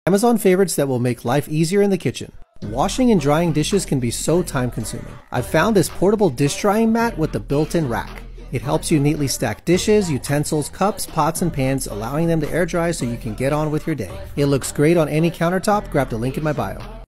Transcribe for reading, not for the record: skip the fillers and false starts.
Amazon favorites that will make life easier in the kitchen. Washing and drying dishes can be so time consuming. I've found this portable dish drying mat with the built-in rack. It helps you neatly stack dishes, utensils, cups, pots, and pans, allowing them to air dry so you can get on with your day. It looks great on any countertop. Grab the link in my bio.